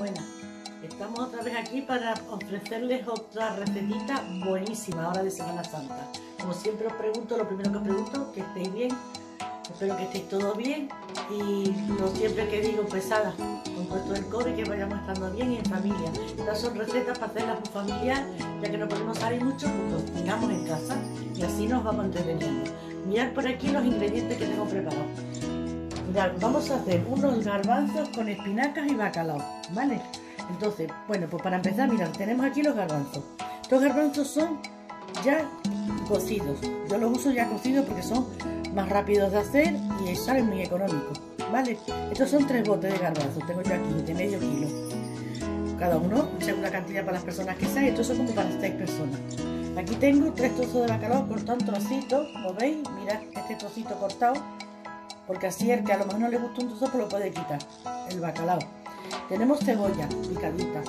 Buenas, estamos otra vez aquí para ofrecerles otra recetita buenísima ahora de Semana Santa. Como siempre os pregunto, lo primero que os pregunto, que estéis bien, espero que estéis todos bien y lo siempre que digo, pesada, con todo esto del COVID, que vayamos estando bien y en familia. Estas son recetas para hacerlas en familiar, ya que no podemos salir mucho, pues cocinamos en casa y así nos vamos entreteniendo. Mirad por aquí los ingredientes que tengo preparados. Mirad, vamos a hacer unos garbanzos con espinacas y bacalao, ¿vale? Entonces, bueno, pues para empezar, mirad, tenemos aquí los garbanzos. Estos garbanzos son ya cocidos. Yo los uso ya cocidos porque son más rápidos de hacer y salen muy económicos, ¿vale? Estos son 3 botes de garbanzos, tengo yo aquí de medio kilo. Cada uno según la cantidad para las personas que sean. Estos son como para 6 personas. Aquí tengo 3 trozos de bacalao cortado en trocitos, ¿lo veis? Mirad este trocito cortado, porque así el que a lo mejor no le gusta un trozo pues lo puede quitar, el bacalao. Tenemos cebolla picadita.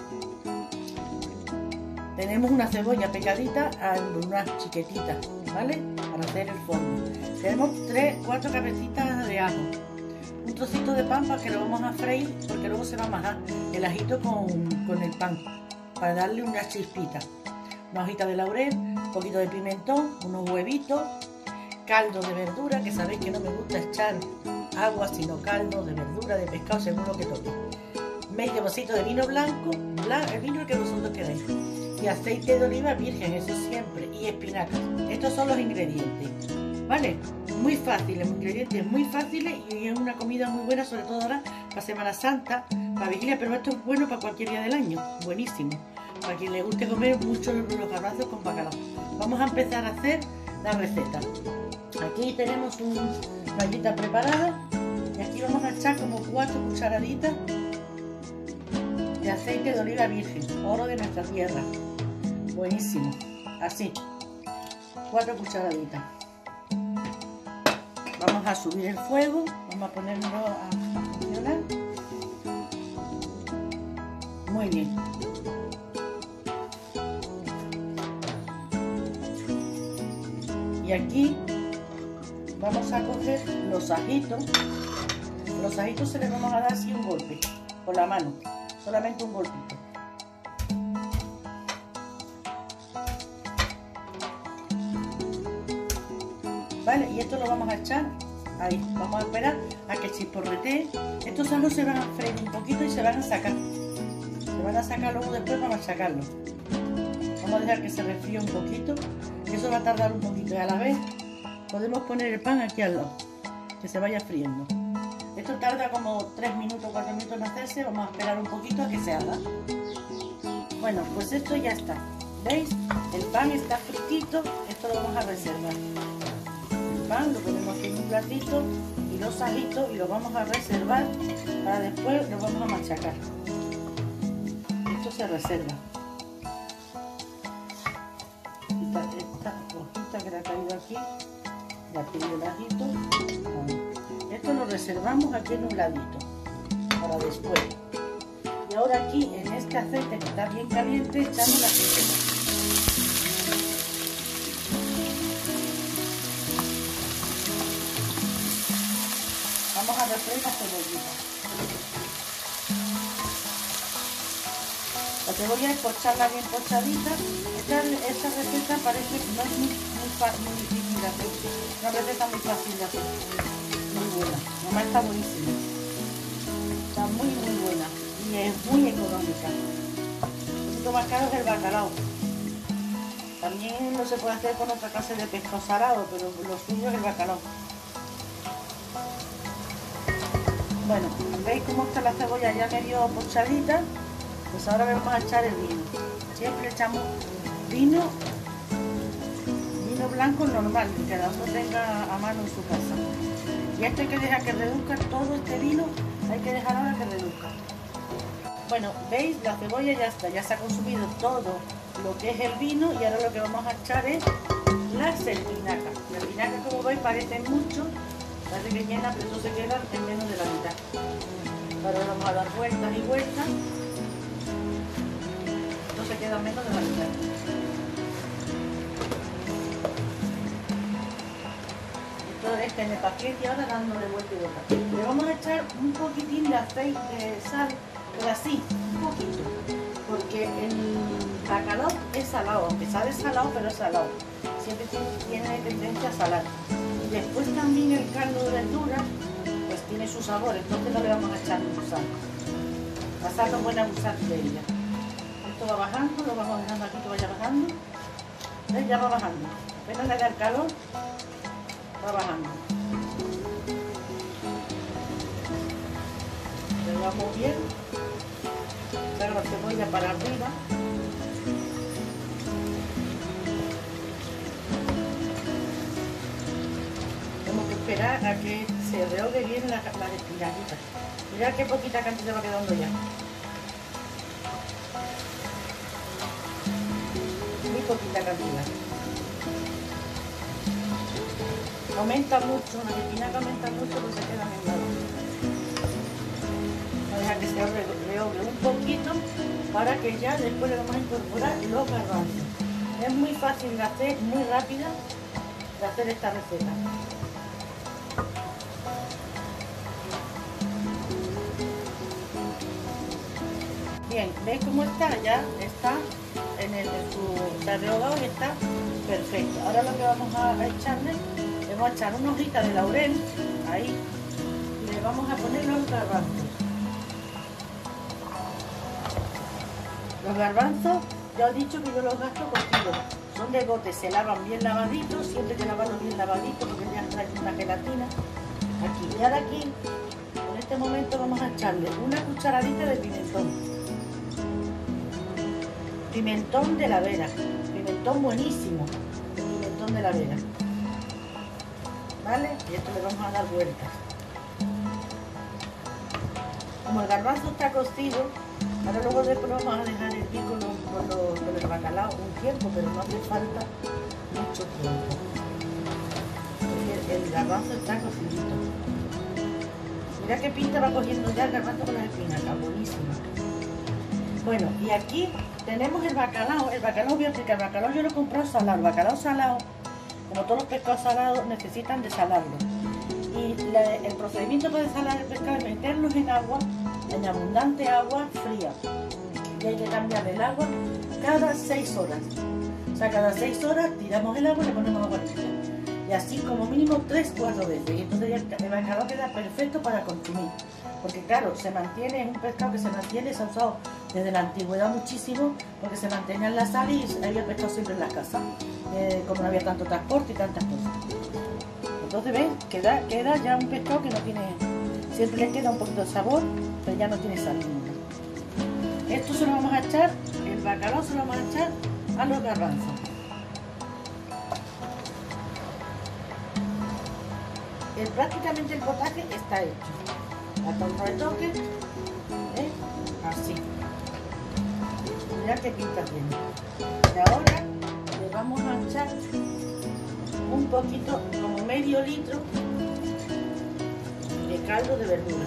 Tenemos una cebolla picadita en unas chiquititas, ¿vale? Para hacer el fondo. Tenemos 4 cabecitas de ajo. Un trocito de pan para que lo vamos a freír, porque luego se va a majar el ajito con el pan, para darle una chispita. Una hojita de laurel, un poquito de pimentón, unos huevitos, caldo de verdura, que sabéis que no me gusta echar agua, sino caldo de verdura, de pescado, según lo que toque. Medio vasito de vino blanco, el vino que vosotros queráis. Y aceite de oliva virgen, eso siempre, y espinacas. Estos son los ingredientes, ¿vale? Muy fáciles, ingredientes muy fáciles y es una comida muy buena, sobre todo ahora para Semana Santa, para vigilia, pero esto es bueno para cualquier día del año, buenísimo. Para quien le guste comer mucho los garbanzos con bacalao. Vamos a empezar a hacer la receta. Aquí tenemos una ollita preparada y aquí vamos a echar como 4 cucharaditas de aceite de oliva virgen, oro de nuestra tierra. Buenísimo. Así, 4 cucharaditas. Vamos a subir el fuego, vamos a ponerlo a funcionar. Muy bien. Y aquí vamos a coger los ajitos. Los ajitos se les vamos a dar así un golpe con la mano, solamente un golpito. Vale, y esto lo vamos a echar ahí. Vamos a esperar a que chisporretee. Estos ajos se van a freír un poquito y se van a sacar. Se van a sacar luego después para machacarlos. Vamos a dejar que se refríe un poquito. Eso va a tardar un poquito y a la vez podemos poner el pan aquí al lado, que se vaya friendo. Esto tarda como 3 minutos, 4 minutos en hacerse. Vamos a esperar un poquito a que se haga. Bueno, pues esto ya está. ¿Veis? El pan está fritito. Esto lo vamos a reservar. El pan lo ponemos aquí en un platito y los ajitos y los vamos a reservar para después los vamos a machacar. Esto se reserva. Esta hojita que le ha caído aquí, la tengo el ajito. Esto lo reservamos aquí en un ladito para después. Y ahora aquí en este aceite que está bien caliente echamos la cebolla. Vamos a refreír la cebollita. La cebolla es pocharla bien pochadita. Esta receta parece que no es muy difícil de hacer. Una receta muy fácil de hacer. Muy buena. Además está buenísima. Está muy buena. Y es muy económica. Un poquito más caro es el bacalao. También no se puede hacer con otra clase de pescado salado, pero lo suyo es el bacalao. Bueno, ¿veis cómo está la cebolla ya medio pochadita? Pues ahora vamos a echar el vino. Siempre echamos vino blanco normal, que cada uno tenga a mano en su casa. Y esto hay que dejar que reduzca todo este vino, hay que dejar ahora que reduzca. Bueno, veis, la cebolla ya está, ya se ha consumido todo lo que es el vino y ahora lo que vamos a echar es las espinacas. Las espinacas, como veis, parecen mucho, parece que llena, pero eso se queda en menos de la mitad. Ahora vamos a dar vueltas y vueltas. Esto se queda menos de la mitad. Esto es tener paciencia ahora dándole vuelta y vuelta. Le vamos a echar un poquitín de aceite de sal, pero así, un poquito, porque el bacalao es salado, aunque sabe salado, pero es salado, siempre tiene tendencia a salar. Y después también el caldo de verdura, pues tiene su sabor, entonces no le vamos a echar mucha sal. La sal no es buena abusar de ella. Esto va bajando, lo vamos dejando aquí que vaya bajando. ¿Ves? Ya va bajando. Apenas le da el calor, va bajando. Le damos bien. Saca la cebolla para arriba. Tenemos que esperar a que se rehogue bien las espinaquitas. Mirad qué poquita cantidad va quedando ya. Muy poquita cantidad. Aumenta mucho, las espinacas aumentan mucho porque se quedan en lado. Vamos a dejar que se rehogue un poquito para que ya después le vamos a incorporar los garbanzos. Es muy fácil de hacer, muy rápida de hacer esta receta. Bien, ¿veis cómo está? Ya está en su rehogado y está perfecto. Ahora lo que vamos a echarle, le vamos a echar una hojita de laurel, ahí, y le vamos a poner los garbanzos. Los garbanzos, ya os he dicho que yo los gasto cocidos, son de bote, se lavan bien lavaditos, siempre hay que lavarlos bien lavaditos porque ya trae una gelatina. Aquí, y ahora aquí, en este momento vamos a echarle una cucharadita de pimentón. Pimentón de la Vera, pimentón buenísimo, pimentón de la Vera, ¿vale? Y esto le vamos a dar vueltas. Como el garbanzo está cocido, ahora luego después lo vamos a dejar hervir con el bacalao un tiempo, pero no hace falta mucho tiempo, porque el garbanzo está cocidito. Mira qué pinta va cogiendo ya el garbanzo con las espinacas, buenísimo. Bueno, y aquí tenemos el bacalao voy a explicar, el bacalao yo lo he comprado salado, el bacalao salado, como todos los pescados salados, necesitan de salarlo. Y el procedimiento para desalar el pescado es meterlos en agua, en abundante agua fría. Y hay que cambiar el agua cada 6 horas. O sea, cada 6 horas tiramos el agua y le ponemos agua fría. Y así como mínimo 3-4 veces. Y entonces ya el bacalao queda perfecto para consumir. Porque claro, se mantiene, es un pescado que se mantiene, se ha usado desde la antigüedad muchísimo, porque se mantenía en la sal y había pescado siempre en la casa, como no había tanto transporte y tantas cosas. Entonces ves, queda ya un pescado que no tiene, siempre le queda un poquito de sabor, pero ya no tiene sal nunca. Esto se lo vamos a echar, el bacalao se lo vamos a echar a los garbanzos. Prácticamente el potaje está hecho. Hasta un retoque, así. Mirad qué pinta tiene. Y ahora le vamos a echar un poquito, como medio litro de caldo de verdura.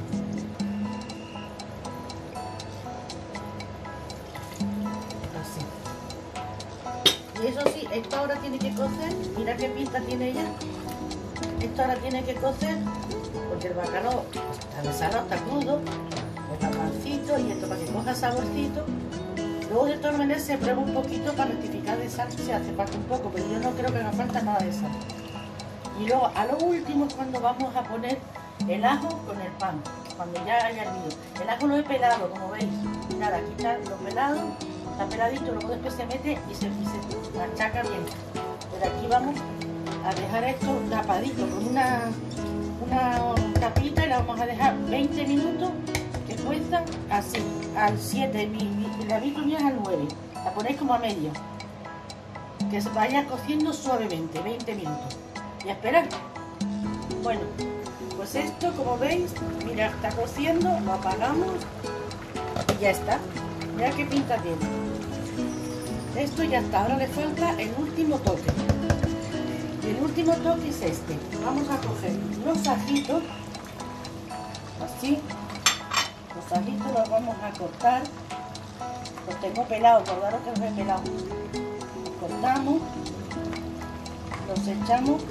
Así. Y eso sí, esto ahora tiene que cocer. Mira qué pinta tiene ella. Esto ahora tiene que cocer porque el bacalao está desalado, está crudo, el garbancito y esto para que coja saborcito. Luego de todas maneras se prueba un poquito para rectificar de sal si hace falta un poco, pero yo no creo que haga falta nada de sal. Y luego a lo último es cuando vamos a poner el ajo con el pan, cuando ya haya hervido. El ajo lo he pelado, como veis. Nada, aquí está lo pelado, está peladito, luego después se mete y se machaca bien. Pero aquí vamos a dejar esto tapadito con una tapita y la vamos a dejar 20 minutos que cuesta así, al 7, la habitual es al 9, la ponéis como a medio, que se vaya cociendo suavemente, 20 minutos y a esperar. Bueno, pues esto como veis, mira, está cociendo, lo apagamos y ya está. Mira qué pinta tiene. Esto ya está, ahora le falta el último toque. Y el último toque es este. Vamos a coger los ajitos, así. Los ajitos los vamos a cortar. Los tengo pelados, acordaros que los he pelado. Los cortamos, los echamos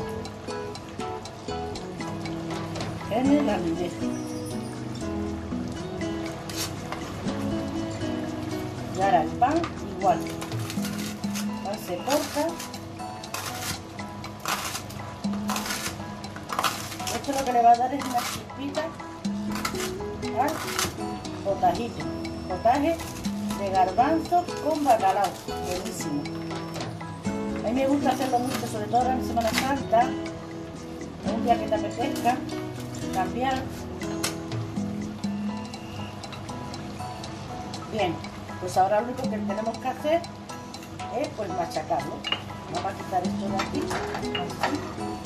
en el almidón. Y ahora el pan igual. El pan se corta. Esto lo que le va a dar es una chispita al potajito. Potaje de garbanzo con bacalao. Buenísimo. A mí me gusta hacerlo mucho, sobre todo ahora en Semana Santa. Un día que te apetezca cambiar. Bien, pues ahora lo único que tenemos que hacer es pues machacarlo. Vamos a quitar esto de aquí, así,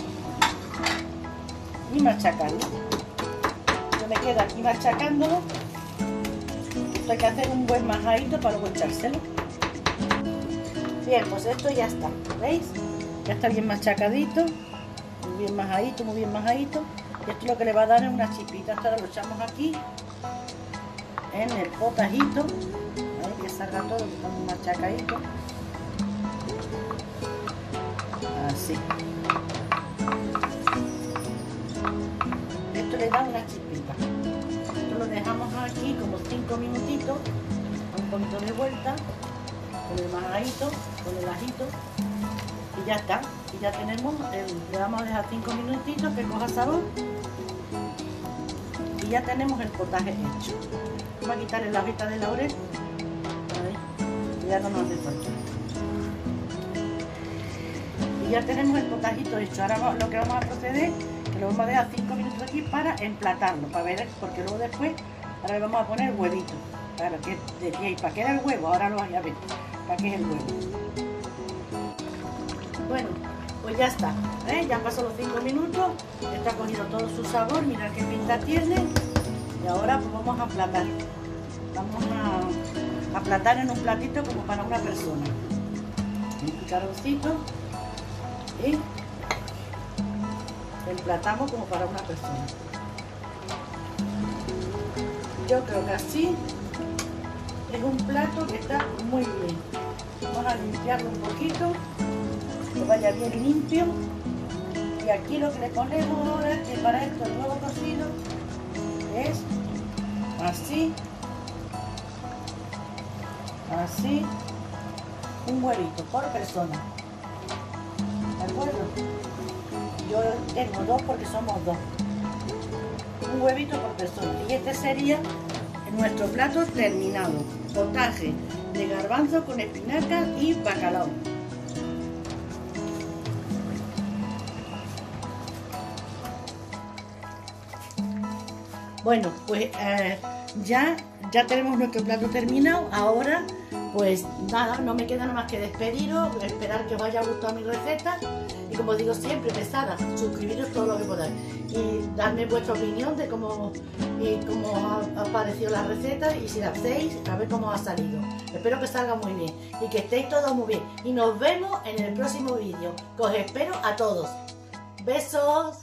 y machacarlo. Yo me quedo aquí machacándolo. Esto hay que hacer un buen majadito para luego echárselo. Bien, pues esto ya está, ¿veis? Ya está bien machacadito, muy bien majadito, muy bien majadito. Y esto lo que le va a dar es una chispita. Esto ahora lo echamos aquí en el potajito. Hay que salga todo, que está muy machacadito. Así. Esto le da una chispita. Esto lo dejamos aquí como 5 minutitos, un poquito de vuelta, con el majadito, con el ajito, y ya está. Y ya tenemos, le vamos a dejar 5 minutitos que coja sabor. Y ya tenemos el potaje hecho. Vamos a quitarle la hojita de laurel. Ahí. Ya no nos hace falta. Y ya tenemos el potajito hecho. Ahora lo que vamos a proceder, que lo vamos a dejar 5 minutos aquí para emplatarlo, para ver, porque luego después, ahora le vamos a poner huevito. Claro, que decíais, ¿para qué era el huevo? Ahora lo vais a ver. ¿Para qué es el huevo? Bueno, pues ya está. Ya han pasado los 5 minutos. Esto ha cogido todo su sabor. Mirad qué pinta tiene. Y ahora pues vamos a aplatar. Vamos a aplatar en un platito como para una persona. Un cucharoncito. Y emplatamos como para una persona. Yo creo que así es un plato que está muy bien. Vamos a limpiarlo un poquito, que vaya bien limpio. Y aquí lo que le ponemos ahora, que para esto el huevo cocido es así, así, un huevito por persona. ¿De acuerdo? Yo tengo 2 porque somos 2. Un huevito por persona. Y este sería nuestro plato terminado. Potaje de garbanzo con espinacas y bacalao. Bueno, pues ya tenemos nuestro plato terminado. Ahora, pues nada, no me queda nada más que despediros, esperar que os haya gustado mi receta. Y como digo siempre, pesada, suscribiros todo lo que podáis. Y darme vuestra opinión de cómo os ha parecido la receta y si la hacéis, a ver cómo ha salido. Espero que salga muy bien y que estéis todos muy bien. Y nos vemos en el próximo vídeo, que os espero a todos. ¡Besos!